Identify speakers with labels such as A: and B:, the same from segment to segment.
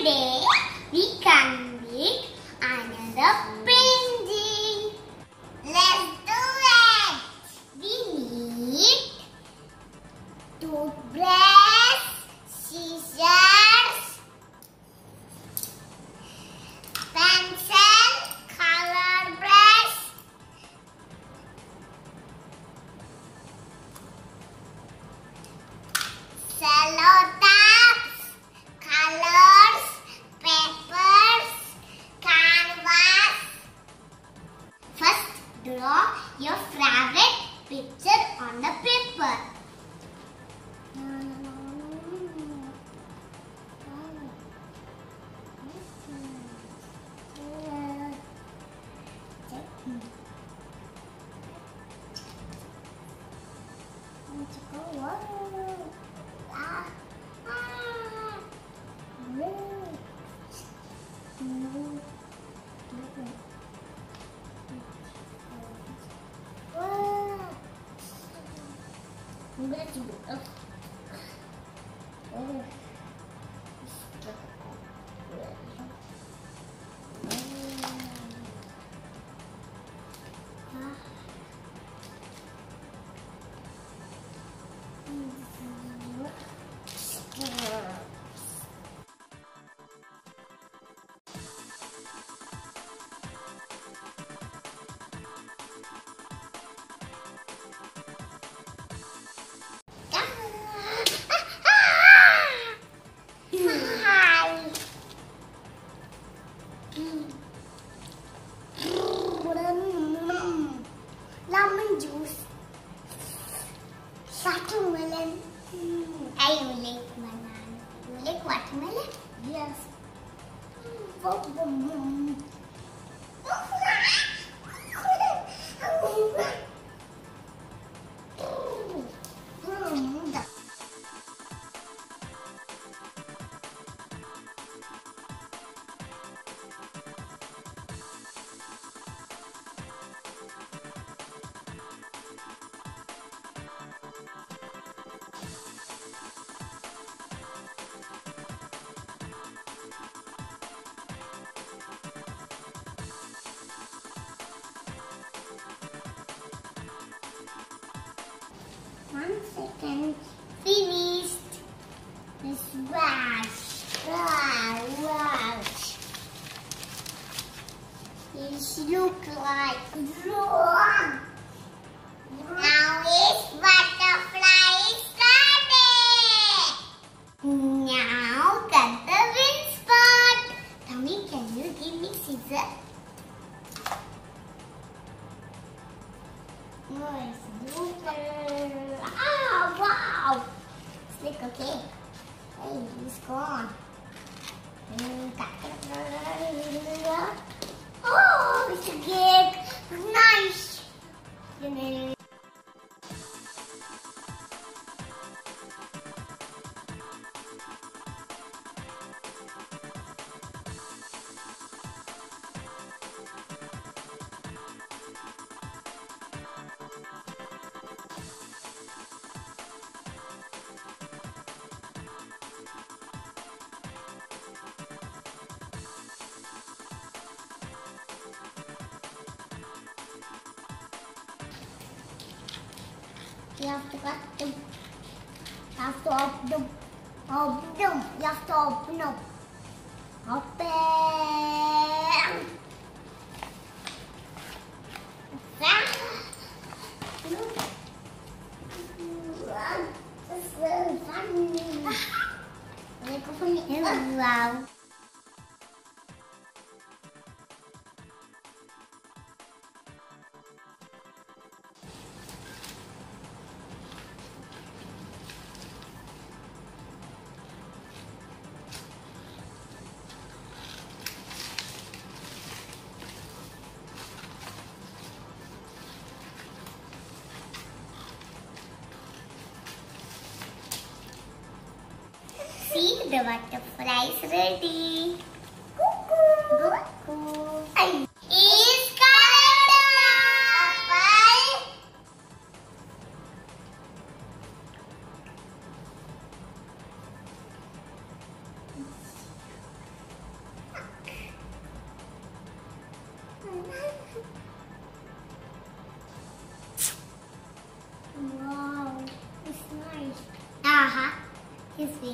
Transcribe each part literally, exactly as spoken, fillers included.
A: Today we can make another painting. Let's do it. We need toothbrush, scissors, pencil, color brush, cello tabs, colors, papers, canvas. First, draw your favorite picture on the paper. I'm going to do it. Oh. Lemon juice, watermelon. I like banana. You like watermelon? Yes. One second. Finished. This wash. Wow, wash. This look like wrong. Now it's butterfly started. Now cut the wing spot. Thameem, can you give me scissors? Nice. Ah, wow! Slick, okay. Hey, it's gone. Oh, it's a cake. Nice. You have to cut them. You have to open them. Open them. You have to open them. Open. This is so funny. Look for me. Wow. See, the butterfly is ready. Cuckoo. Cuckoo. It's color time.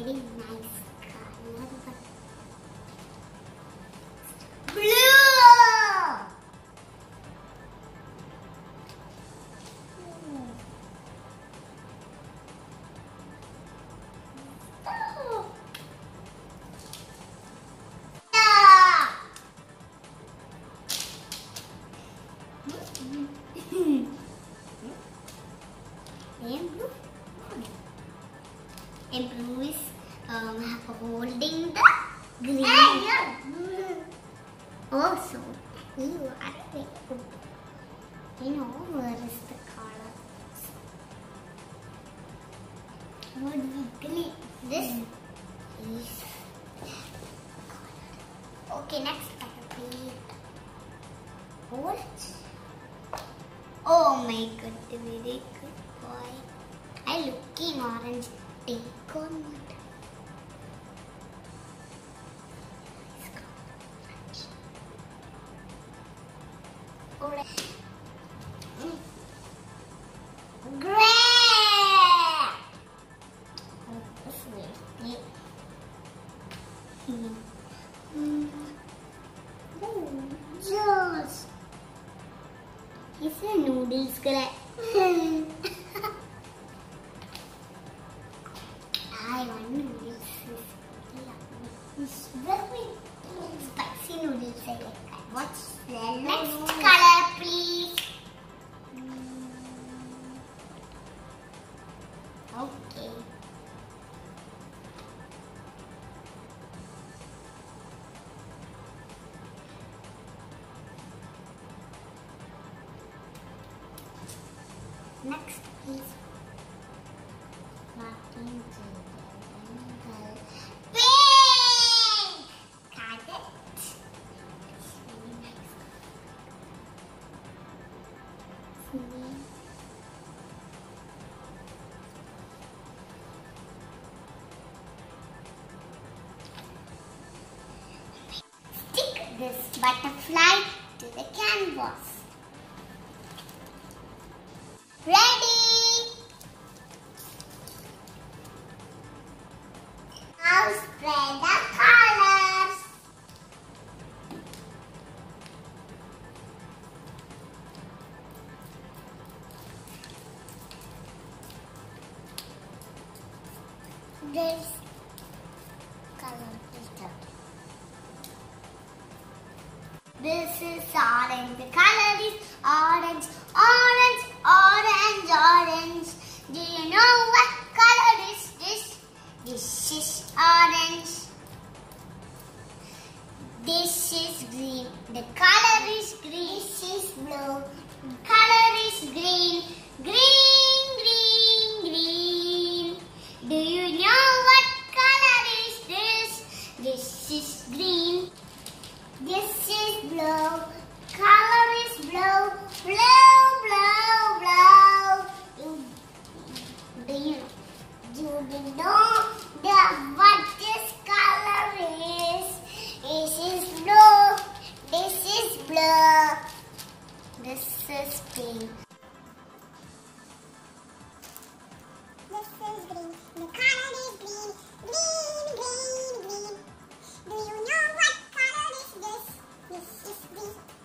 A: very nice color. Blue. And blue is um, holding the green. Hey, yeah. Oh, so you are very good. You know where is the color? What we clean? This mm. is color. Okay, next color please. Orange. Oh my god, very good boy. I looking orange. Take on what? Orange. Gray. Oh, this way. Hmm. Hmm. Oh, just. It's a noodles gray. I want noodles. It's very spicy noodles. I like that. What's the next color, please? Okay. Next, please. Pink. Got it. Stick this butterfly to the canvas. Ready? Now spread the colors. This color is that. This is orange. The color is orange, orange, orange, orange. Do you know what color is this? This is orange. This is green. The color is green. This is blue. The color is green. Green, green, green. Do you know what color is this? This is green. This is blue. Color is blue. Blue, blue, blue. Do you, do you know the, what this color is? This is blue. This is blue. This is pink. This is green. The color is green. Green, green, green. Do you know what color is this? This is green.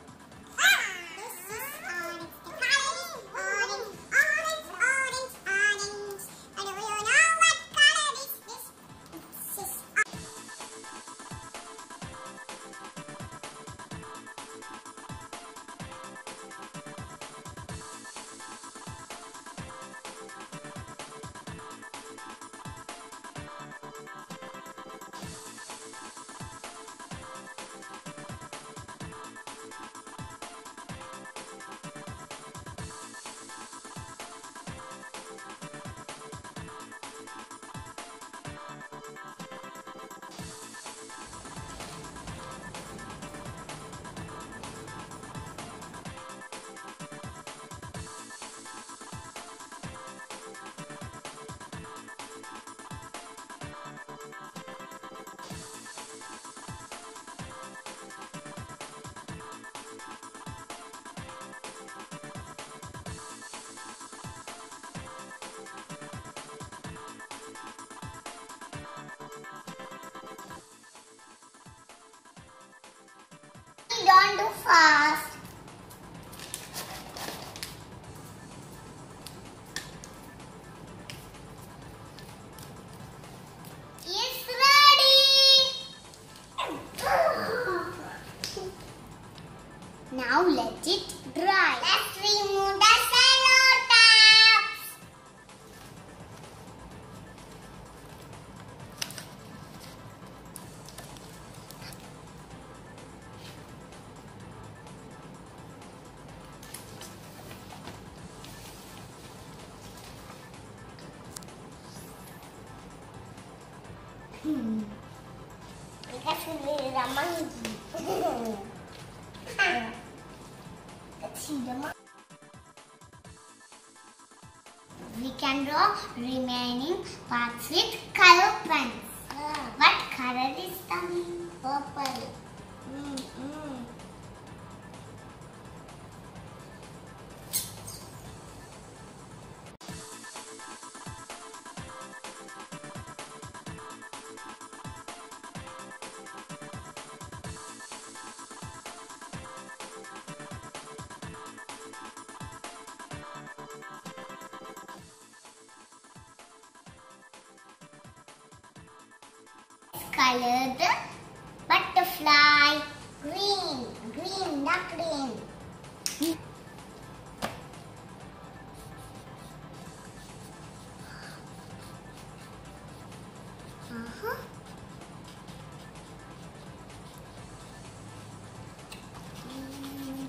A: can't do fast. It's ready. Now let it dry. Let's remove the cello tabs. Hmm. Because we're a monkey. Let's see the monkey. We can draw remaining parts with color pens. Ah. What color is Thameem? Purple. Mm -mm. Color the butterfly green, green, not green. Uh-huh. Mm.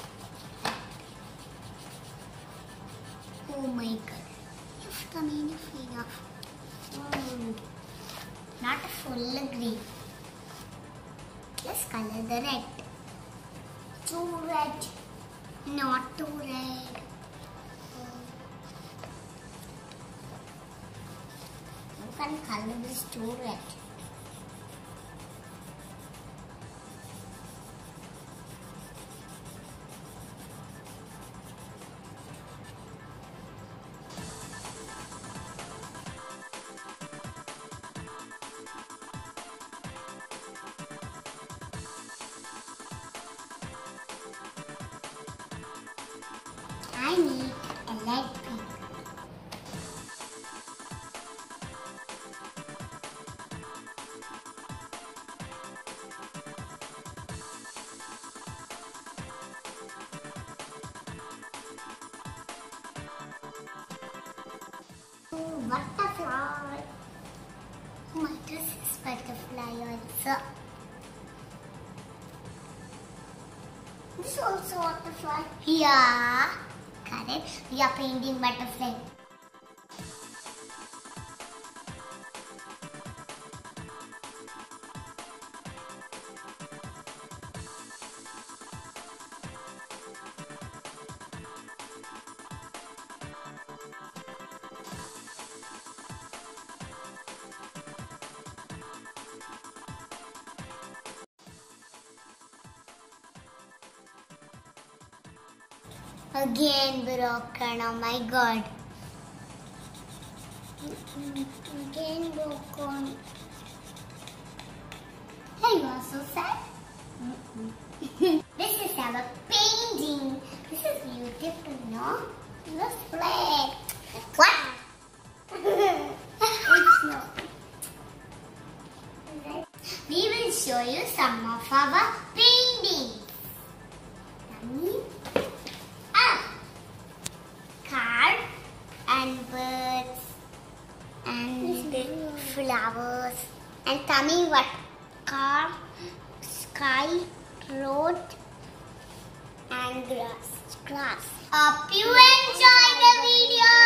A: Oh my God! You've come enough, enough. Mm. Not a full green. Let's color the red. Too red. Not too red. You can color this too red. I need a light pink. Oh, butterfly. Oh my, this is butterfly also. This is also butterfly. Yeah. Correct. We are painting butterfly. Again broken, oh my God. Again broken. Hey, you are so sad. This is our painting. This is beautiful, no? Let's play. What? It's not. We will show you some of our paintings. And birds and flowers and Thameem what? Car, sky, road and grass. Grass. Hope you enjoy the video.